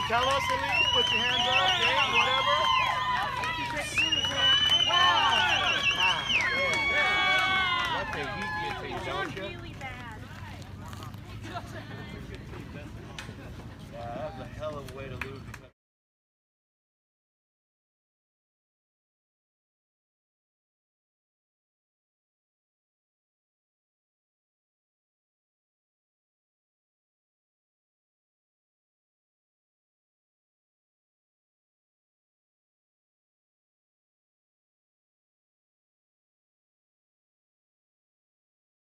Tell us, Elise. Put your hands up, man, whatever. Let the heat get to you, don't you? Really bad. Yeah, that was a hell of a way to lose.